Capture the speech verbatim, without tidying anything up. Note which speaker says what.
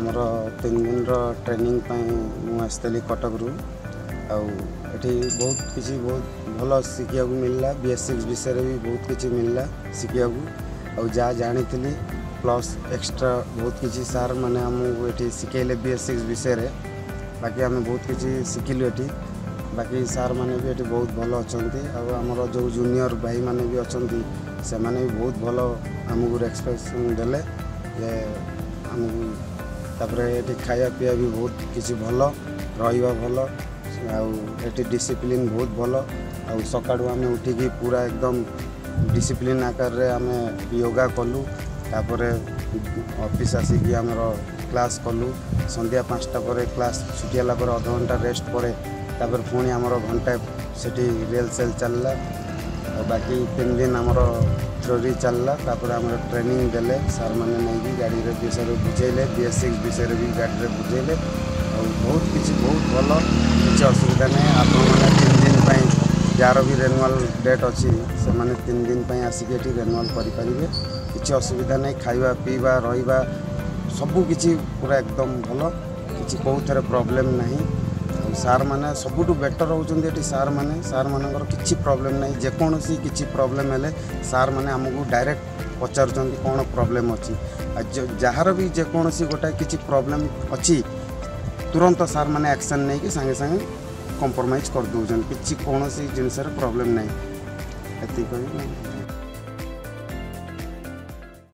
Speaker 1: आमर तीन दिन ट्रेनिंग मुझे कटक रु आठी बहुत किसी बहुत भल शिखा मिलला बी एस सिक्स विषय भी बहुत किसी मिलला शिखा आ जहाँ जानी प्लस एक्स्ट्रा बहुत किसी सार मैंने आमको ये शिखेले बी एस सिक्स विषय बाकी आम बहुत किसी शिखिलु ये बाकी सार मैंने भी ये बहुत भल अच्छा आमर जो जूनियर भाई मैंने भी अच्छा से मैंने भी बहुत भल आमको रेस्पेक्ट देले आमको तापर ये खाया पीया भी बहुत किसी भल रहा भल आठी डिसिप्लिन बहुत भल आ सका आम उठिकी पूरा एकदम डिसिप्लिन आकार रे आम योगा कलु तापर ऑफिस आसिकी आमर क्लास कलु संध्या पाँचटा पर क्लास छुटियाला पर अध घंटा रेस्ट पर तापर पुणी आमर घंटा सेठी रियल सेल चलला बाकी तीन दिन आमर थ्योरी चलला तापर आमर ट्रेनिंग देले सार मैंने नहीं गाड़ी रे विषय बुझेले बी एस सिक्स विषय भी गाड़ी रे बुझेले और बहुत किसी बहुत भल किसी असुविधा नहीं आपने तीन दिन पर जार भी रेनुआल डेट अच्छी से मैंने तीन दिन पर आसिक रेनुआल करेंगे किसी असुविधा नहीं खाଇବା पीवा रहा सबू किसी पूरा एकदम भल किसी कौन प्रॉब्लम नहीं सार मैंने सबुठ बेटर होती सार मैंने सार मानकर किसी प्रॉब्लम नहीं जेकोसी किसी प्रॉब्लम हेले सार मैंने आमको डायरेक्ट पचार कौन प्रॉब्लम अच्छी जार भी जेकोसी गोटाए किसी प्रॉब्लम अच्छी तुरंत सार मैंने एक्शन नहीं कि सांगे सांगे कंप्रोमाइज कर दौरान किसी कौन जिनस प्रॉब्लम नहीं।